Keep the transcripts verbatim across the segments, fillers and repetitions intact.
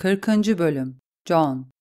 kırkıncı. Bölüm Jon.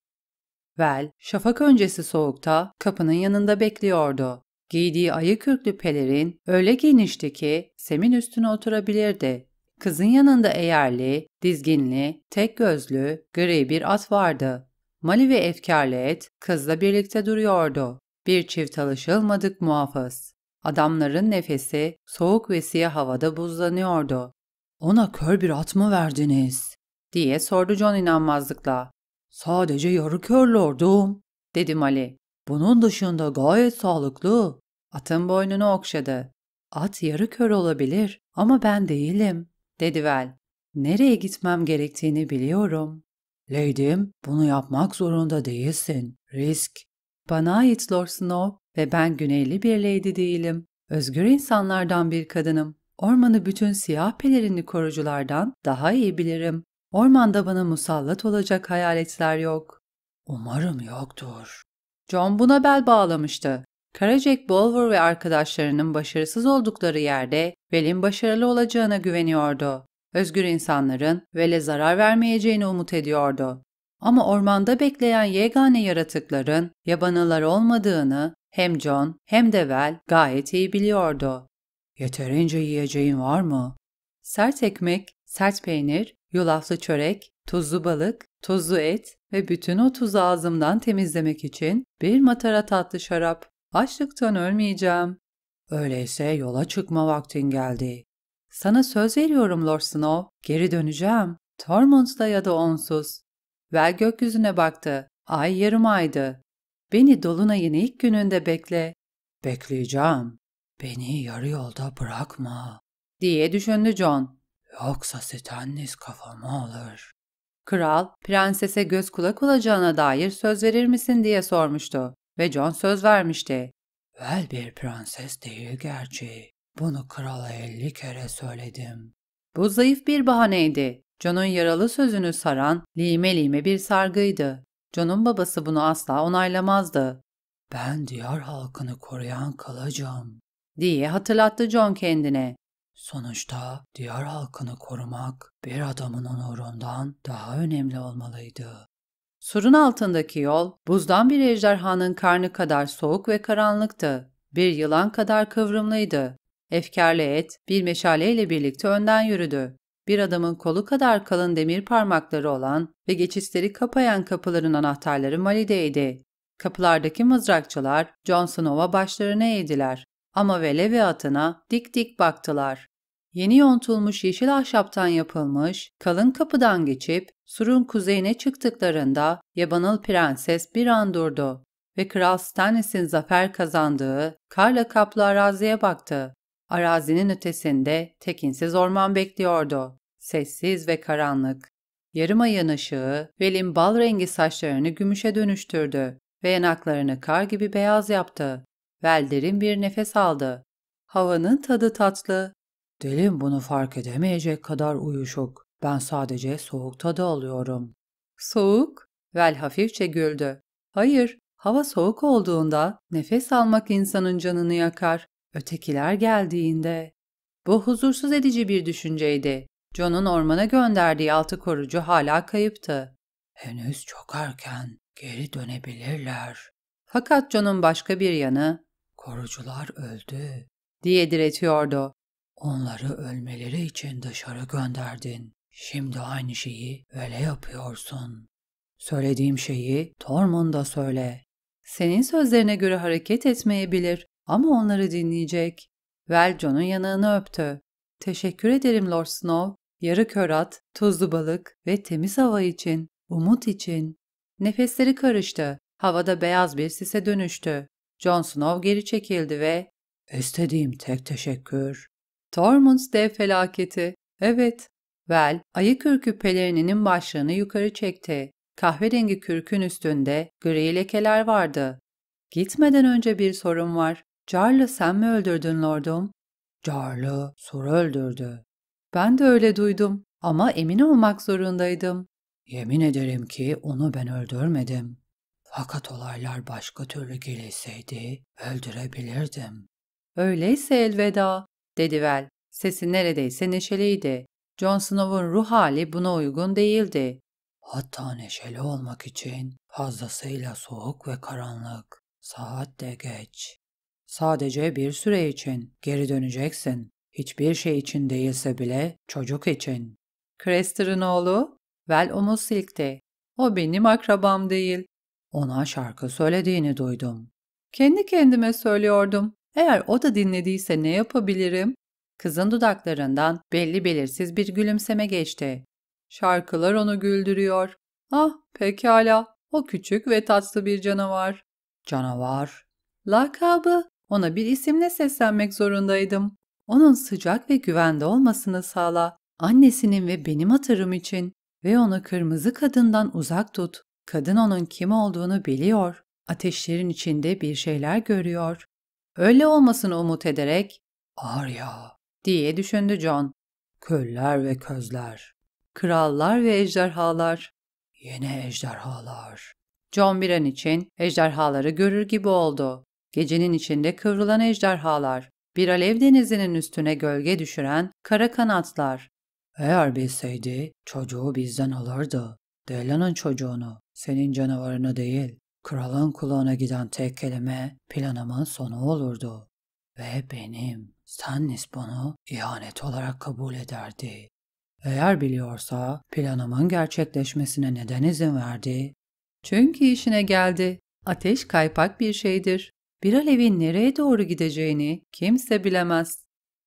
Vel, şafak öncesi soğukta kapının yanında bekliyordu. Giydiği ayı kürklü pelerin öyle genişti ki Sem'in üstüne oturabilirdi. Kızın yanında eğerli, dizginli, tek gözlü, gri bir at vardı. Mali ve efkarlı et kızla birlikte duruyordu. Bir çift alışılmadık muhafız. Adamların nefesi soğuk ve siyah havada buzlanıyordu. "Ona kör bir at mı verdiniz?" diye sordu Jon inanmazlıkla. "Sadece yarı kör lordum," dedi Mali. "Bunun dışında gayet sağlıklı." Atın boynunu okşadı. "At yarı kör olabilir ama ben değilim," dedi Vel. "Nereye gitmem gerektiğini biliyorum." "Lady'm, bunu yapmak zorunda değilsin. Risk." "Bana ait Lord Snow ve ben güneyli bir lady değilim. Özgür insanlardan bir kadınım. Ormanı bütün siyah pelerinli koruculardan daha iyi bilirim. Ormanda bana musallat olacak hayaletler yok." "Umarım yoktur." Jon buna bel bağlamıştı. Kara Jack Bolver ve arkadaşlarının başarısız oldukları yerde Vel'in başarılı olacağına güveniyordu. Özgür insanların Vel'e zarar vermeyeceğini umut ediyordu. Ama ormanda bekleyen yegane yaratıkların yabanılar olmadığını hem Jon hem de Vel gayet iyi biliyordu. "Yeterince yiyeceğin var mı?" Sert ekmek, sert peynir, yulaflı çörek, tuzlu balık, tuzlu et ve bütün o tuzu ağzımdan temizlemek için bir matara tatlı şarap. Açlıktan ölmeyeceğim. "Öyleyse yola çıkma vaktin geldi." "Sana söz veriyorum Lord Snow, geri döneceğim. Tormund'da ya da onsuz." Vel gökyüzüne baktı. Ay yarım aydı. "Beni dolunayın ilk gününde bekle." "Bekleyeceğim. Beni yarı yolda bırakma," diye düşündü Jon. "Yoksa Stannis kafamı alır." Kral, prensese göz kulak olacağına dair söz verir misin diye sormuştu ve Jon söz vermişti. "Vel bir prenses değil gerçi. Bunu krala elli kere söyledim." Bu zayıf bir bahaneydi. Jon'un yaralı sözünü saran lime lime bir sargıydı. Jon'un babası bunu asla onaylamazdı. "Ben diyar halkını koruyan kalacağım," diye hatırlattı Jon kendine. "Sonuçta diyar halkını korumak bir adamın onurundan daha önemli olmalıydı." Surun altındaki yol, buzdan bir ejderhanın karnı kadar soğuk ve karanlıktı. Bir yılan kadar kıvrımlıydı. Efkarlı et, bir meşaleyle birlikte önden yürüdü. Bir adamın kolu kadar kalın demir parmakları olan ve geçişleri kapayan kapıların anahtarları Mali'deydi. Kapılardaki mızrakçılar Jon Snow'a başlarını eğdiler. Ama Vel'e ve atına dik dik baktılar. Yeni yontulmuş yeşil ahşaptan yapılmış, kalın kapıdan geçip surun kuzeyine çıktıklarında yabanıl prenses bir an durdu ve Kral Stannis'in zafer kazandığı karla kaplı araziye baktı. Arazinin ötesinde tekinsiz orman bekliyordu. Sessiz ve karanlık. Yarım ayın ışığı Vel'in bal rengi saçlarını gümüşe dönüştürdü ve yanaklarını kar gibi beyaz yaptı. Vel derin bir nefes aldı. Havanın tadı tatlı. "Dilim bunu fark edemeyecek kadar uyuşuk. Ben sadece soğuk tadı alıyorum." "Soğuk?" Vel hafifçe güldü. "Hayır, hava soğuk olduğunda nefes almak insanın canını yakar. Ötekiler geldiğinde." Bu huzursuz edici bir düşünceydi. Jon'un ormana gönderdiği altı korucu hala kayıptı. "Henüz çok erken, geri dönebilirler." Fakat Jon'un başka bir yanı, "Korucular öldü," diye diretiyordu. "Onları ölmeleri için dışarı gönderdin. Şimdi aynı şeyi Vel'e yapıyorsun. Söylediğim şeyi Tormund'a söyle." "Senin sözlerine göre hareket etmeyebilir ama onları dinleyecek." Vel Jon'un yanağını öptü. "Teşekkür ederim Lord Snow. Yarı kör at, tuzlu balık ve temiz hava için, umut için." Nefesleri karıştı. Havada beyaz bir sise dönüştü. Jon Snow geri çekildi ve "İstediğim tek teşekkür." "Tormund dev felaketi." "Evet." Vel, ayı kürkü pelerininin başlığını yukarı çekti. Kahverengi kürkün üstünde gri lekeler vardı. "Gitmeden önce bir sorun var. Jarl'ı sen mi öldürdün lordum?" "Jarl'ı Sur öldürdü." "Ben de öyle duydum ama emin olmak zorundaydım." "Yemin ederim ki onu ben öldürmedim. Fakat olaylar başka türlü gelişseydi öldürebilirdim." "Öyleyse elveda," dedi Vel. Sesi neredeyse neşeliydi. Jon Snow'un ruh hali buna uygun değildi. Hatta neşeli olmak için fazlasıyla soğuk ve karanlık. Saat de geç. Sadece bir süre için geri döneceksin. Hiçbir şey için değilse bile çocuk için. Crester'ın oğlu? Vel omuz silkti. O benim akrabam değil. Ona şarkı söylediğini duydum. Kendi kendime söylüyordum. Eğer o da dinlediyse ne yapabilirim? Kızın dudaklarından belli belirsiz bir gülümseme geçti. Şarkılar onu güldürüyor. Ah, pekala. O küçük ve tatlı bir canavar. Canavar. Lakabı. Ona bir isimle seslenmek zorundaydım. Onun sıcak ve güvende olmasını sağla. Annesinin ve benim hatırım için. Ve onu kırmızı kadından uzak tut. Kadın onun kim olduğunu biliyor. Ateşlerin içinde bir şeyler görüyor. Öyle olmasını umut ederek, Arya diye düşündü John. Köller ve közler. Krallar ve ejderhalar. Yine ejderhalar. John bir an için ejderhaları görür gibi oldu. Gecenin içinde kıvrılan ejderhalar, bir alev denizinin üstüne gölge düşüren kara kanatlar. Eğer bilseydi çocuğu bizden alırdı. Dela'nın çocuğunu, senin canavarını değil. Kralın kulağına giden tek kelime planımın sonu olurdu. Ve benim, Stannis bunu ihanet olarak kabul ederdi. Eğer biliyorsa planımın gerçekleşmesine neden izin verdi? Çünkü işine geldi. Ateş kaypak bir şeydir. Bir alevin nereye doğru gideceğini kimse bilemez.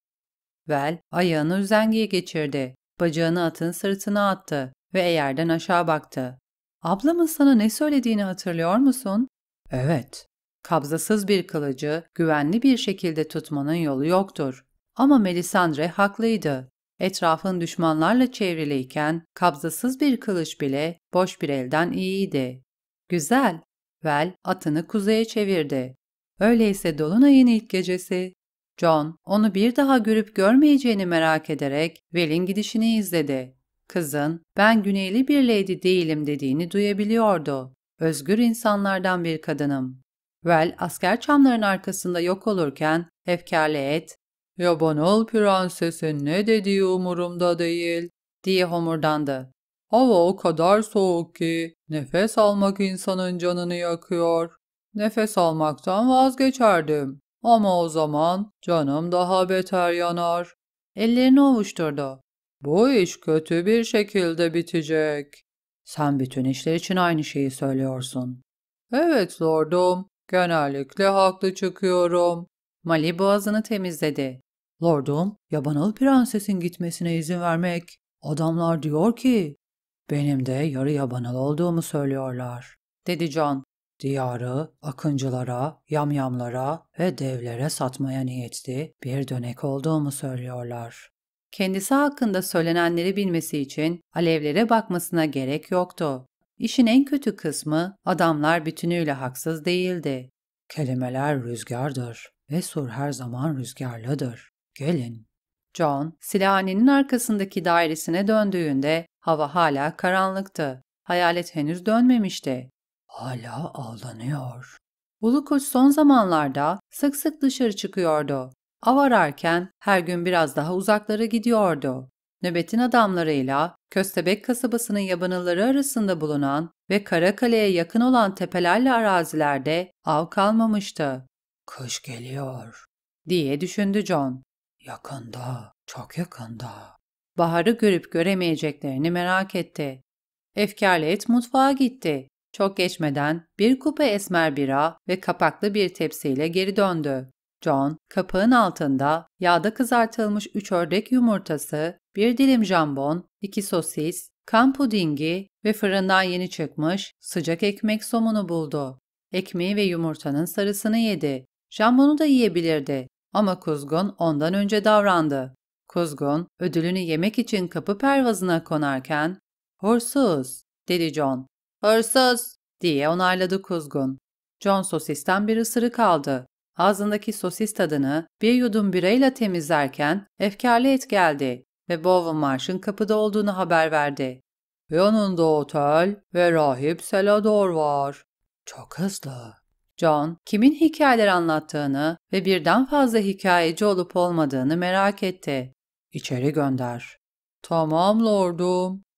Vel ayağını üzengiye geçirdi. Bacağını atın sırtına attı ve yerden aşağı baktı. Ablamın sana ne söylediğini hatırlıyor musun? Evet. Kabzasız bir kılıcı güvenli bir şekilde tutmanın yolu yoktur. Ama Melisandre haklıydı. Etrafın düşmanlarla çevriliyken kabzasız bir kılıç bile boş bir elden iyiydi. Güzel. Vel atını kuzeye çevirdi. Öyleyse dolunayın ilk gecesi. John onu bir daha görüp görmeyeceğini merak ederek Vel'in gidişini izledi. Kızın ben güneyli bir lady değilim dediğini duyabiliyordu. Özgür insanlardan bir kadınım. Vel asker çamların arkasında yok olurken efkarlı et, "Yabanıl prensesin ne dediği umurumda değil," diye homurdandı. "Hava o kadar soğuk ki nefes almak insanın canını yakıyor. Nefes almaktan vazgeçerdim. Ama o zaman canım daha beter yanar." Ellerini ovuşturdu. "Bu iş kötü bir şekilde bitecek." "Sen bütün işler için aynı şeyi söylüyorsun." "Evet lordum, genellikle haklı çıkıyorum." Mali boğazını temizledi. "Lordum, yabanıl prensesin gitmesine izin vermek. Adamlar diyor ki..." "Benim de yarı yabanıl olduğumu söylüyorlar," dedi John. "Diyarı akıncılara, yamyamlara ve devlere satmaya niyetli bir dönek olduğumu söylüyorlar." Kendisi hakkında söylenenleri bilmesi için alevlere bakmasına gerek yoktu. İşin en kötü kısmı adamlar bütünüyle haksız değildi. "Kelimeler rüzgardır ve sur her zaman rüzgarlıdır. Gelin." John, silahhanenin arkasındaki dairesine döndüğünde hava hala karanlıktı. Hayalet henüz dönmemişti. Hala aldanıyor. Ulukuç son zamanlarda sık sık dışarı çıkıyordu. Av ararken her gün biraz daha uzaklara gidiyordu. Nöbetin adamlarıyla Köstebek kasabasının yabanılları arasında bulunan ve Karakale'ye yakın olan tepelerle arazilerde av kalmamıştı. "Kış geliyor," diye düşündü John. "Yakında, çok yakında." Baharı görüp göremeyeceklerini merak etti. Efkarlı et mutfağa gitti. Çok geçmeden bir kupa esmer bira ve kapaklı bir tepsiyle geri döndü. John, kapağın altında yağda kızartılmış üç ördek yumurtası, bir dilim jambon, iki sosis, kan pudingi ve fırından yeni çıkmış sıcak ekmek somunu buldu. Ekmeği ve yumurtanın sarısını yedi. Jambonu da yiyebilirdi ama Kuzgun ondan önce davrandı. Kuzgun, ödülünü yemek için kapı pervazına konarken, "Hursuz," dedi John. "Hırsız," diye onayladı Kuzgun. John sosisten bir ısırık aldı. Ağzındaki sosis tadını bir yudum birayla temizlerken efkarlı et geldi ve Bowen Marsh'ın kapıda olduğunu haber verdi. "Yanında otel ve rahip Selador var." "Çok hızlı." John, kimin hikayeler anlattığını ve birden fazla hikayeci olup olmadığını merak etti. "İçeri gönder." "Tamam lordum."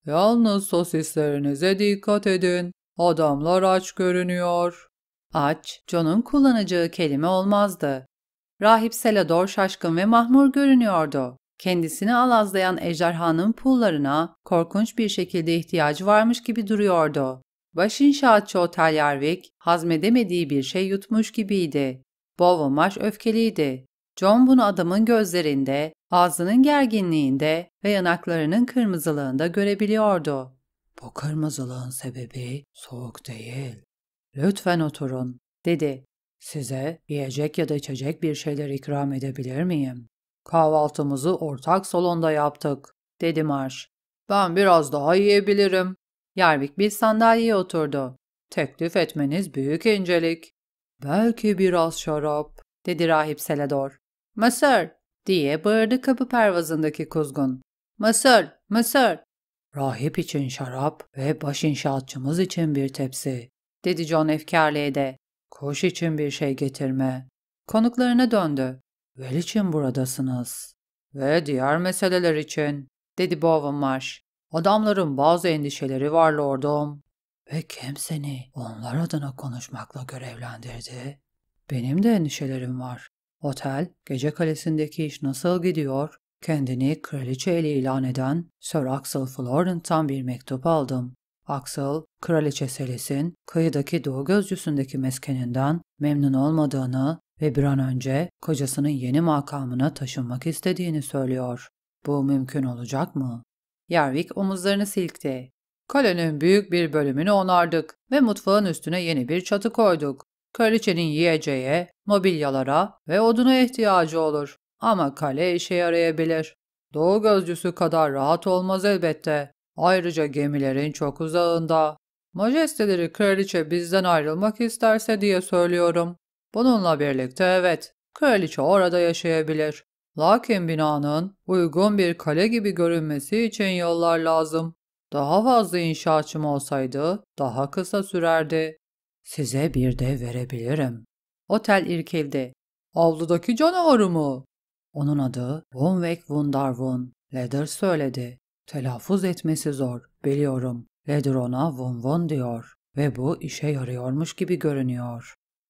Yalnız sosislerinize dikkat edin. Adamlar aç görünüyor. Aç, John'un kullanacağı kelime olmazdı. Rahip Selador şaşkın ve mahmur görünüyordu. Kendisini alazlayan ejderhanın pullarına korkunç bir şekilde ihtiyacı varmış gibi duruyordu. Baş inşaatçı Otel Yarvik hazmedemediği bir şey yutmuş gibiydi. Beauvoir öfkeliydi. John bunu adamın gözlerinde, ağzının gerginliğinde ve yanaklarının kırmızılığında görebiliyordu. Bu kırmızılığın sebebi soğuk değil. Lütfen oturun, dedi. Size yiyecek ya da içecek bir şeyler ikram edebilir miyim? Kahvaltımızı ortak salonda yaptık, dedi Marsh. Ben biraz daha yiyebilirim. Yarvik bir sandalyeye oturdu. Teklif etmeniz büyük incelik. Belki biraz şarap, dedi Rahip Selador. Mısır, diye bağırdı kapı pervazındaki kuzgun. Mısır, mısır. Rahip için şarap ve baş inşaatçımız için bir tepsi, dedi John efkarlıydı. Kuş için bir şey getirme. Konuklarına döndü. Vel için buradasınız. Ve diğer meseleler için, dedi Beauvoir. Adamların bazı endişeleri var lordum. Ve kim seni onlar adına konuşmakla görevlendirdi? Benim de endişelerim var. Otel, gece kalesindeki iş nasıl gidiyor? Kendini kraliçe ile ilan eden Sir Axel Florent'tan bir mektup aldım. Axel, kraliçe Selis'in kıyıdaki doğu gözcüsündeki meskeninden memnun olmadığını ve bir an önce kocasının yeni makamına taşınmak istediğini söylüyor. Bu mümkün olacak mı? Yarvik omuzlarını silkti. Kalenin büyük bir bölümünü onardık ve mutfağın üstüne yeni bir çatı koyduk. Kraliçenin yiyeceğe, mobilyalara ve oduna ihtiyacı olur. Ama kale işe yarayabilir. Doğu gözcüsü kadar rahat olmaz elbette. Ayrıca gemilerin çok uzağında. Majesteleri kraliçe bizden ayrılmak isterse diye söylüyorum. Bununla birlikte evet, kraliçe orada yaşayabilir. Lakin binanın uygun bir kale gibi görünmesi için yıllar lazım. Daha fazla inşaatçım olsaydı daha kısa sürerdi. Size bir de verebilirim. Otel irkildi. Avludaki canavarı mı? Onun adı Wonwek Wundarwun. Leder söyledi. Telaffuz etmesi zor, biliyorum. Leder ona Wun Wun diyor ve bu işe yarıyormuş gibi görünüyor.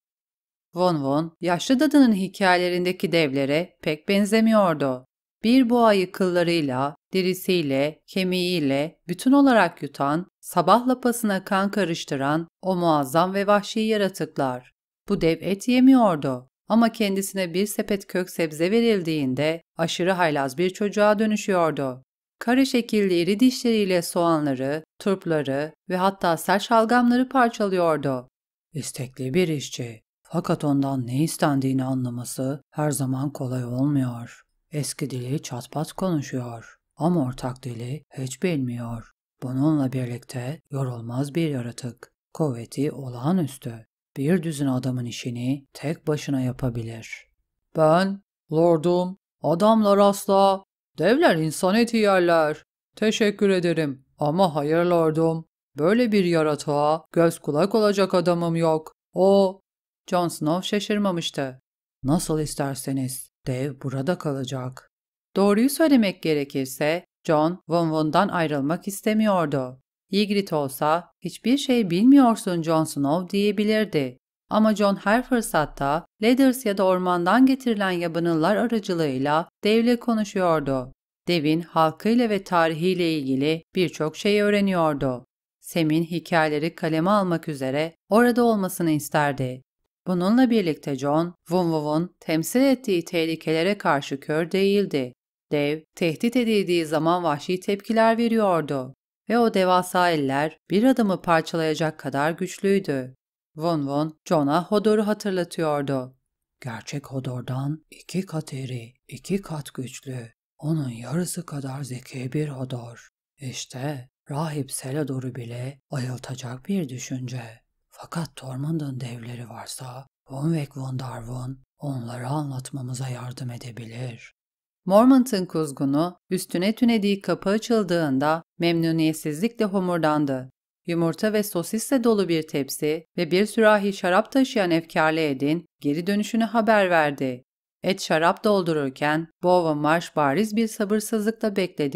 Wun Wun, yaşlı dadının hikayelerindeki devlere pek benzemiyordu. Bir boğayı kıllarıyla, derisiyle, kemiğiyle bütün olarak yutan, sabah lapasına kan karıştıran o muazzam ve vahşi yaratıklar. Bu dev et yemiyordu ama kendisine bir sepet kök sebze verildiğinde aşırı haylaz bir çocuğa dönüşüyordu. Kare şekilli iri dişleriyle soğanları, turpları ve hatta sert şalgamları parçalıyordu. İstekli bir işçi. Fakat ondan ne istendiğini anlaması her zaman kolay olmuyor. Eski dili çatpat konuşuyor ama ortak dili hiç bilmiyor. Bununla birlikte yorulmaz bir yaratık. Kuvveti olağanüstü. Bir düzine adamın işini tek başına yapabilir. Ben, lordum, adamlar asla, devler insan eti yerler. Teşekkür ederim ama hayır lordum. Böyle bir yaratığa göz kulak olacak adamım yok. O... Jon Snow şaşırmamıştı. Nasıl isterseniz, dev burada kalacak. Doğruyu söylemek gerekirse, Jon, Wun Wun'dan ayrılmak istemiyordu. Ygritte olsa, hiçbir şey bilmiyorsun Jon Snow diyebilirdi. Ama Jon her fırsatta, Ladders ya da ormandan getirilen yabanıllar aracılığıyla devle konuşuyordu. Devin halkıyla ve tarihiyle ilgili birçok şey öğreniyordu. Sam'in hikayeleri kaleme almak üzere orada olmasını isterdi. Bununla birlikte Jon, Wun Wun'un temsil ettiği tehlikelere karşı kör değildi. Dev, tehdit edildiği zaman vahşi tepkiler veriyordu ve o devasa eller bir adamı parçalayacak kadar güçlüydü. Wun Wun, Jon'a Hodor'u hatırlatıyordu. Gerçek Hodor'dan iki kat iri, iki kat güçlü, onun yarısı kadar zeki bir Hodor. İşte Rahip Selador'u bile ayıltacak bir düşünce. Fakat Tormund'un devleri varsa, Wonwek Wundarwun onları anlatmamıza yardım edebilir. Mormont'un kuzgunu üstüne tünediği kapı açıldığında memnuniyetsizlikle homurdandı. Yumurta ve sosisle dolu bir tepsi ve bir sürahi şarap taşıyan efkarlı Ed'in geri dönüşünü haber verdi. Ed şarap doldururken Beauvoir bariz bir sabırsızlıkla bekledi.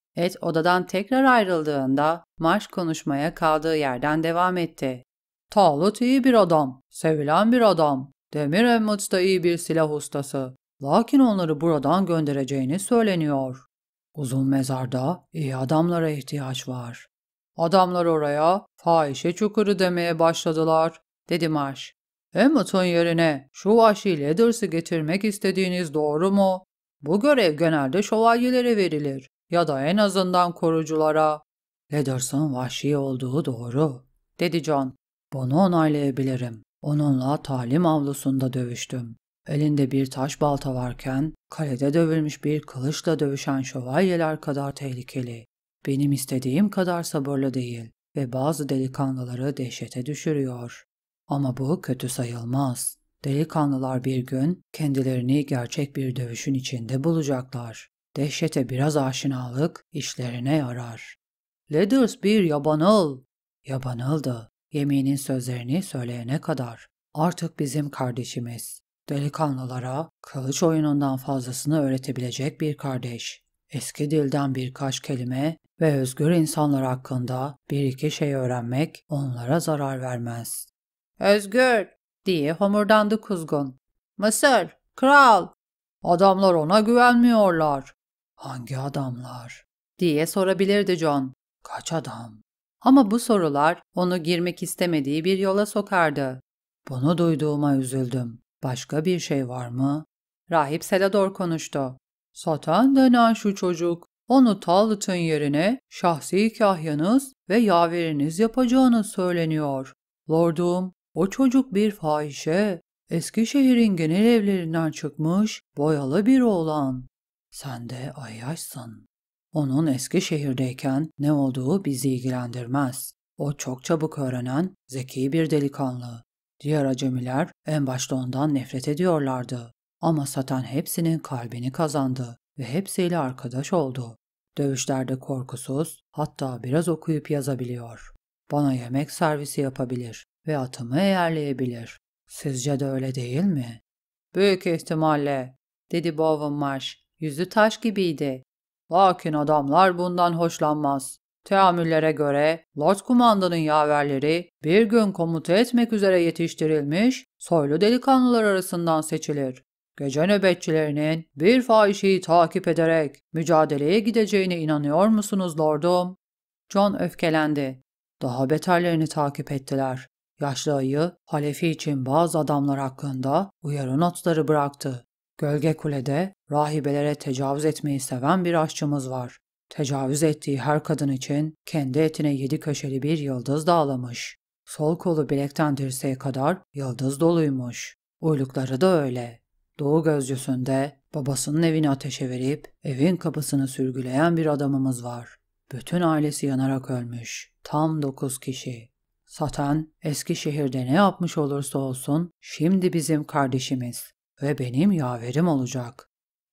Ed odadan tekrar ayrıldığında Marsh konuşmaya kaldığı yerden devam etti. Talut iyi bir adam, sevilen bir adam. Demir Emmett da iyi bir silah ustası. Lakin onları buradan göndereceğini söyleniyor. Uzun mezarda iyi adamlara ihtiyaç var. Adamlar oraya fahişe çukuru demeye başladılar, dedi Marsh. Emmett'ın yerine şu vahşi Leathers'ı getirmek istediğiniz doğru mu? Bu görev genelde şövalyelere verilir ya da en azından koruculara. Leathers'ın vahşi olduğu doğru, dedi John. Bunu onaylayabilirim. Onunla talim avlusunda dövüştüm. Elinde bir taş balta varken kalede dövülmüş bir kılıçla dövüşen şövalyeler kadar tehlikeli. Benim istediğim kadar sabırlı değil ve bazı delikanlıları dehşete düşürüyor. Ama bu kötü sayılmaz. Delikanlılar bir gün kendilerini gerçek bir dövüşün içinde bulacaklar. Dehşete biraz aşinalık işlerine yarar. Leathers bir yabanıl. Yabanıldı. Yeminin sözlerini söyleyene kadar. Artık bizim kardeşimiz. Delikanlılara kılıç oyunundan fazlasını öğretebilecek bir kardeş. Eski dilden birkaç kelime ve özgür insanlar hakkında bir iki şey öğrenmek onlara zarar vermez. Özgür, diye homurdandı kuzgun. Mısır, kral. Adamlar ona güvenmiyorlar. Hangi adamlar? Diye sorabilirdi John. Kaç adam? Ama bu sorular onu girmek istemediği bir yola sokardı. Bunu duyduğuma üzüldüm. Başka bir şey var mı? Rahip Selador konuştu. Satan denen şu çocuk, onu Talat'ın yerine şahsi kahyanız ve yaveriniz yapacağını söyleniyor. Lordum, o çocuk bir fahişe. Eskişehir'in genel evlerinden çıkmış, boyalı bir oğlan. Sen de ayyaşsın. Onun Eskişehir'deyken ne olduğu bizi ilgilendirmez. O çok çabuk öğrenen, zeki bir delikanlı. Diğer acemiler en başta ondan nefret ediyorlardı. Ama Satan hepsinin kalbini kazandı ve hepsiyle arkadaş oldu. Dövüşlerde korkusuz, hatta biraz okuyup yazabiliyor. Bana yemek servisi yapabilir ve atımı eğerleyebilir. Sizce de öyle değil mi? Büyük ihtimalle, dedi Bowen Marsh. Yüzü taş gibiydi. Lakin adamlar bundan hoşlanmaz. Teamüllere göre Lord Kumandan'ın yaverleri bir gün komuta etmek üzere yetiştirilmiş soylu delikanlılar arasından seçilir. Gece nöbetçilerinin bir fahişeyi takip ederek mücadeleye gideceğine inanıyor musunuz lordum? John öfkelendi. Daha beterlerini takip ettiler. Yaşlı ayı, halefi için bazı adamlar hakkında uyarı notları bıraktı. Gölge Kule'de rahibelere tecavüz etmeyi seven bir aşçımız var. Tecavüz ettiği her kadın için kendi etine yedi köşeli bir yıldız dağlamış. Sol kolu bilekten dirseğe kadar yıldız doluymuş. Uylukları da öyle. Doğu gözcüsünde babasının evini ateşe verip evin kapısını sürgüleyen bir adamımız var. Bütün ailesi yanarak ölmüş. Tam dokuz kişi. Satan, Eskişehir'de ne yapmış olursa olsun şimdi bizim kardeşimiz ve benim yaverim olacak.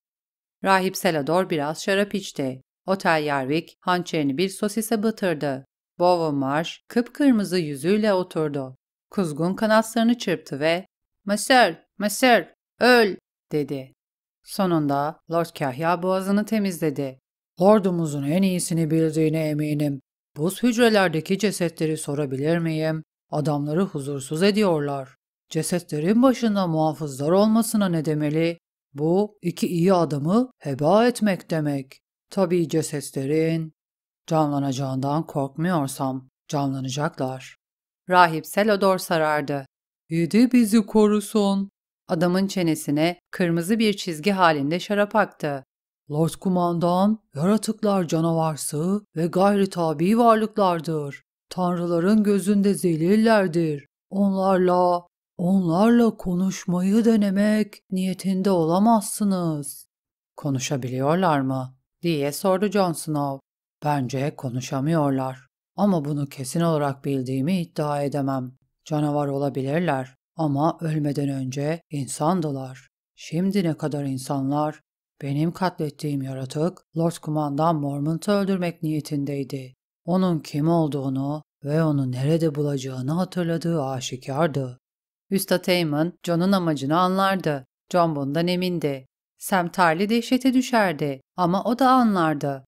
Rahip Selador biraz şarap içti. Otel Yarvik hançerini bir sosise batırdı. Bowen Marsh kıpkırmızı yüzüyle oturdu. Kuzgun kanatlarını çırptı ve ''Mısır, Mısır, öl!'' dedi. Sonunda Lord Kahya boğazını temizledi. ''Lordumuzun en iyisini bildiğine eminim. Buz hücrelerdeki cesetleri sorabilir miyim? Adamları huzursuz ediyorlar. Cesetlerin başında muhafızlar olmasına ne demeli? Bu iki iyi adamı heba etmek demek. Tabii cesetlerin canlanacağından korkmuyorsam canlanacaklar. Rahip Selador sarardı. Yedi bizi korusun. Adamın çenesine kırmızı bir çizgi halinde şarap aktı. Lord Kumandan, yaratıklar canavarsı ve gayri tabi varlıklardır. Tanrıların gözünde zelillerdir. Onlarla, onlarla konuşmayı denemek niyetinde olamazsınız. Konuşabiliyorlar mı? Diye sordu Jon Snow. Bence konuşamıyorlar. Ama bunu kesin olarak bildiğimi iddia edemem. Canavar olabilirler ama ölmeden önce insandılar. Şimdi ne kadar insanlar? Benim katlettiğim yaratık Lord Kumandan Mormont'u öldürmek niyetindeydi. Onun kim olduğunu ve onu nerede bulacağını hatırladığı aşikardı. Üstad Aemon, Jon'un amacını anlardı. Jon bundan emindi. Sam Tarly dehşete düşerdi ama o da anlardı.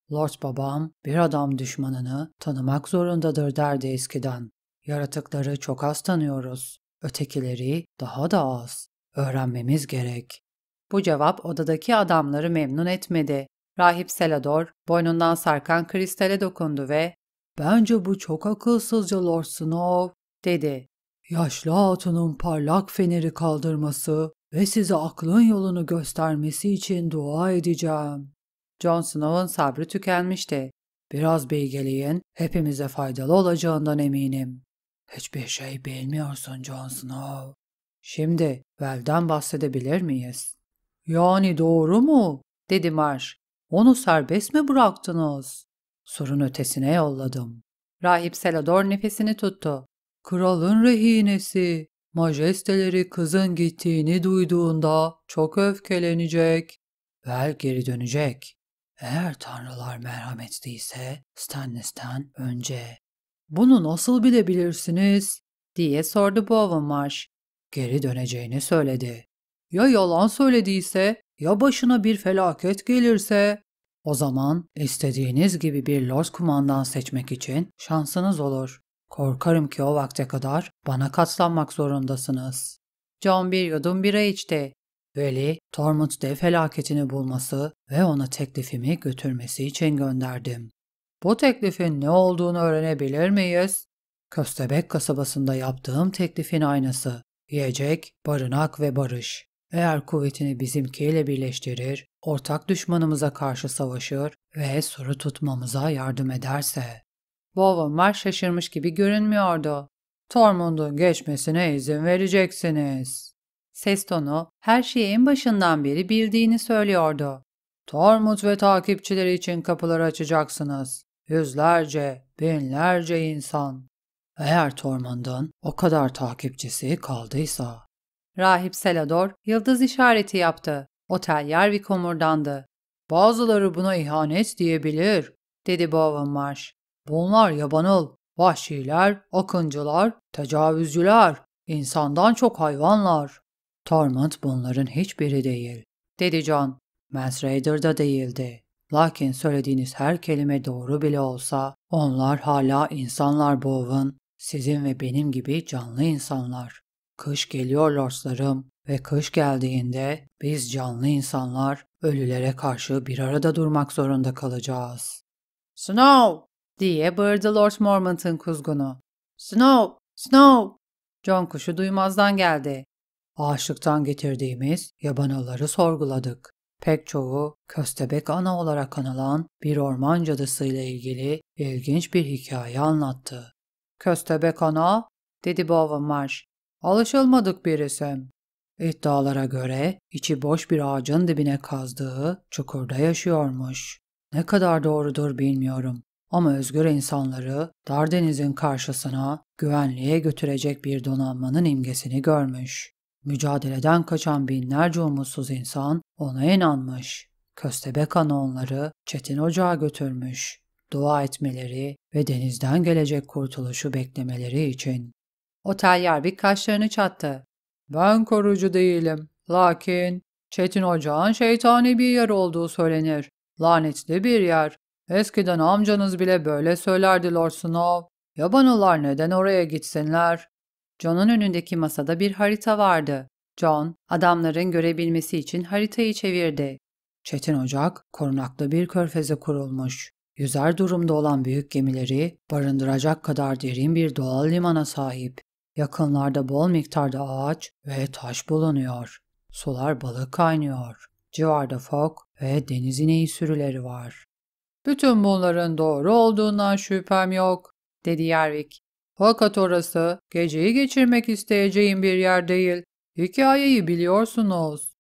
Lord babam bir adam düşmanını tanımak zorundadır derdi eskiden. Yaratıkları çok az tanıyoruz. Ötekileri daha da az. Öğrenmemiz gerek. Bu cevap odadaki adamları memnun etmedi. Rahip Selador boynundan sarkan kristale dokundu ve "Bence bu çok akılsızca Lord Snow," dedi. "Yaşlı hatunun parlak feneri kaldırması ve size aklın yolunu göstermesi için dua edeceğim." Jon Snow'un sabrı tükenmişti. "Biraz bilgeliğin hepimize faydalı olacağından eminim." "Hiçbir şey bilmiyorsun Jon Snow." "Şimdi Vel'den bahsedebilir miyiz?" "Yani doğru mu?" dedi Marsh. "Onu serbest mi bıraktınız?" "Surun ötesine yolladım." Rahip Selador nefesini tuttu. "Kralın rehinesi, majesteleri kızın gittiğini duyduğunda çok öfkelenecek. Vel geri dönecek. Eğer tanrılar merhametliyse Stannis'ten önce." "Bunu nasıl bilebilirsiniz?" diye sordu Bowen Marsh. "Geri döneceğini söyledi." "Ya yalan söylediyse, ya başına bir felaket gelirse?" "O zaman istediğiniz gibi bir lord kumandan seçmek için şansınız olur. Korkarım ki o vakte kadar bana katlanmak zorundasınız." Jon bir yudum bira içti. "Veli, Tormund dev felaketini bulması ve ona teklifimi götürmesi için gönderdim." "Bu teklifin ne olduğunu öğrenebilir miyiz?" "Köstebek kasabasında yaptığım teklifin aynısı. Yiyecek, barınak ve barış. Eğer kuvvetini bizimkiyle birleştirir, ortak düşmanımıza karşı savaşır ve Sur'u tutmamıza yardım ederse." Bowen Marsh şaşırmış gibi görünmüyordu. "Tormund'un geçmesine izin vereceksiniz." Ses tonu her şeyi en başından beri bildiğini söylüyordu. "Tormund ve takipçileri için kapıları açacaksınız. Yüzlerce, binlerce insan. Eğer Tormund'un o kadar takipçisi kaldıysa." Rahip Selador yıldız işareti yaptı. Otelyer bir komurdandı. "Bazıları buna ihanet diyebilir," dedi Bowen Marsh. "Bunlar yabanıl, vahşiler, akıncılar, tecavüzcüler, insandan çok hayvanlar." "Tormund bunların hiçbiri değil," dedi Jon. "Mance Rayder da değildi. Lakin söylediğiniz her kelime doğru bile olsa onlar hala insanlar Bowen, sizin ve benim gibi canlı insanlar. Kış geliyor lordslarım ve kış geldiğinde biz canlı insanlar ölülere karşı bir arada durmak zorunda kalacağız." "Snow!" diye bağırdı Lord Mormont'un kuzgunu. "Snow! Snow!" Jon kuşu duymazdan geldi. "Ağaçlıktan getirdiğimiz yabanaları sorguladık. Pek çoğu köstebek ana olarak anılan bir orman cadısıyla ilgili ilginç bir hikaye anlattı." "Köstebek ana?" dedi Bowen Marsh. "Alışılmadık bir isim." "İddialara göre içi boş bir ağacın dibine kazdığı çukurda yaşıyormuş. Ne kadar doğrudur bilmiyorum. Ama özgür insanları dar denizin karşısına güvenliğe götürecek bir donanmanın imgesini görmüş. Mücadeleden kaçan binlerce umutsuz insan ona inanmış. Köstebek ana onları çetin ocağa götürmüş. Dua etmeleri ve denizden gelecek kurtuluşu beklemeleri için." Otelyer bir kaşlarını çattı. "Ben korucu değilim. Lakin çetin ocağın şeytani bir yer olduğu söylenir. Lanetli bir yer. Eskiden amcanız bile böyle söylerdi Lord Snow. Yabanılar neden oraya gitsinler?" Jon'un önündeki masada bir harita vardı. Jon, adamların görebilmesi için haritayı çevirdi. Çetin Ocak, korunaklı bir körfeze kurulmuş. Yüzer durumda olan büyük gemileri barındıracak kadar derin bir doğal limana sahip. Yakınlarda bol miktarda ağaç ve taş bulunuyor. Sular balık kaynıyor. Civarda fok ve deniz ineği sürüleri var. "Bütün bunların doğru olduğundan şüphem yok," dedi Yarvik. "Fakat orası geceyi geçirmek isteyeceğim bir yer değil. Hikayeyi biliyorsunuz."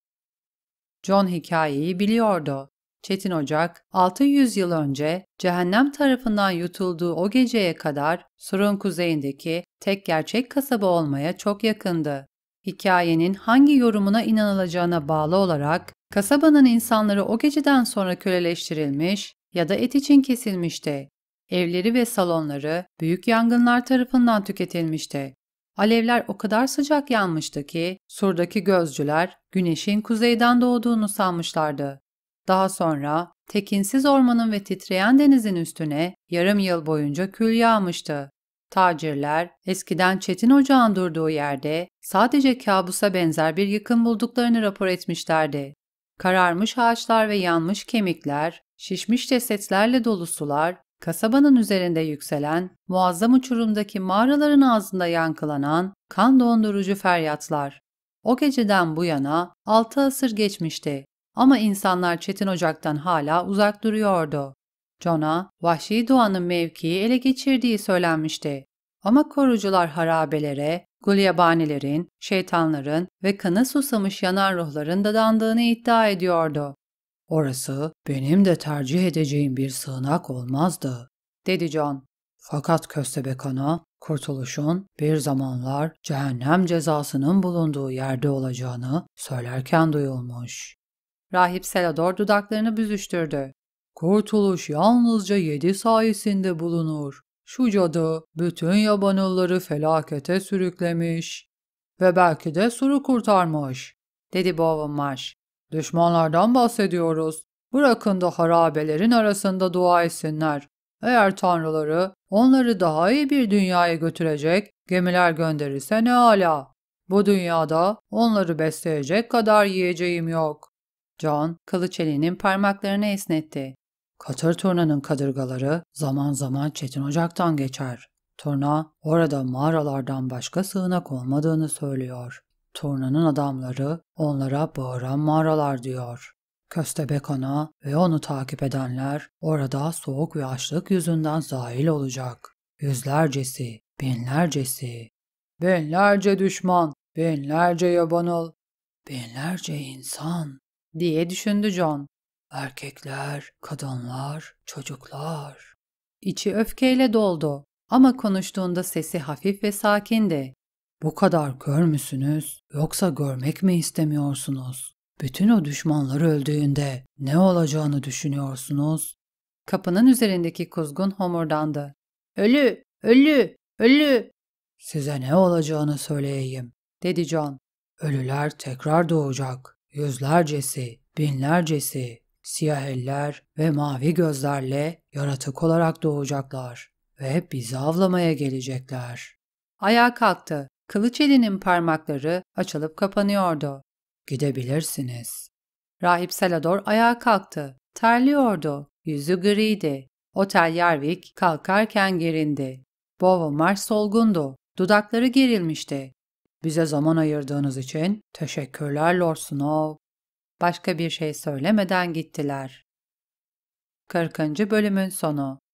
Jon hikayeyi biliyordu. Çetin Ocak, altı yüz yıl önce cehennem tarafından yutulduğu o geceye kadar Sur'un kuzeyindeki tek gerçek kasaba olmaya çok yakındı. Hikayenin hangi yorumuna inanılacağına bağlı olarak kasabanın insanları o geceden sonra köleleştirilmiş ya da et için kesilmişti. Evleri ve salonları büyük yangınlar tarafından tüketilmişti. Alevler o kadar sıcak yanmıştı ki Sur'daki gözcüler güneşin kuzeyden doğduğunu sanmışlardı. Daha sonra Tekinsiz ormanın ve titreyen denizin üstüne yarım yıl boyunca kül yağmıştı. Tacirler, eskiden Çetin Ocağın durduğu yerde sadece kabusa benzer bir yıkım bulduklarını rapor etmişlerdi. Kararmış ağaçlar ve yanmış kemikler, şişmiş cesetlerle dolu sular, kasabanın üzerinde yükselen, muazzam uçurumdaki mağaraların ağzında yankılanan, kan dondurucu feryatlar. O geceden bu yana altı asır geçmişti ama insanlar Çetin Ocak'tan hala uzak duruyordu. John'a vahşi doğanın mevkiyi ele geçirdiği söylenmişti. Ama korucular harabelere, gulyabanilerin, şeytanların ve kanı susamış yanan ruhların dadandığını iddia ediyordu. "Orası benim de tercih edeceğim bir sığınak olmazdı," dedi John. "Fakat Köstebek Ana, kurtuluşun bir zamanlar cehennem cezasının bulunduğu yerde olacağını söylerken duyulmuş." Rahip Selador dudaklarını büzüştürdü. "Kurtuluş yalnızca yedi sayesinde bulunur. Şu cadı bütün yabanılları felakete sürüklemiş ve belki de suru kurtarmış," dedi Bowen Marsh. "Düşmanlardan bahsediyoruz. Bırakın da harabelerin arasında dua etsinler. Eğer tanrıları onları daha iyi bir dünyaya götürecek gemiler gönderirse ne âlâ. Bu dünyada onları besleyecek kadar yiyeceğim yok." John, kılıç elinin parmaklarını esnetti. "Katır Turna'nın kadırgaları zaman zaman Çetin Ocak'tan geçer. Turna, orada mağaralardan başka sığınak olmadığını söylüyor. Turna'nın adamları onlara bağıran mağaralar diyor. Köstebek Ana ve onu takip edenler orada soğuk ve açlık yüzünden zahil olacak. Yüzlercesi, binlercesi. Binlerce düşman, binlerce yabanıl, binlerce insan," diye düşündü John. "Erkekler, kadınlar, çocuklar." İçi öfkeyle doldu ama konuştuğunda sesi hafif ve sakindi. "Bu kadar kör müsünüz yoksa görmek mi istemiyorsunuz? Bütün o düşmanlar öldüğünde ne olacağını düşünüyorsunuz?" Kapının üzerindeki kuzgun homurdandı. "Ölü, ölü, ölü." "Size ne olacağını söyleyeyim," dedi John. "Ölüler tekrar doğacak. Yüzlercesi, binlercesi, siyah eller ve mavi gözlerle yaratık olarak doğacaklar ve bizi avlamaya gelecekler." Ayağa kalktı. Kılıç elinin parmakları açılıp kapanıyordu. "Gidebilirsiniz." Rahip Selador ayağa kalktı. Terliyordu. Yüzü griydi. Otel Yarvik kalkarken gerindi. Bowen Marsh solgundu. Dudakları gerilmişti. "Bize zaman ayırdığınız için teşekkürler Lord Snow." Başka bir şey söylemeden gittiler. kırkıncı bölümün sonu.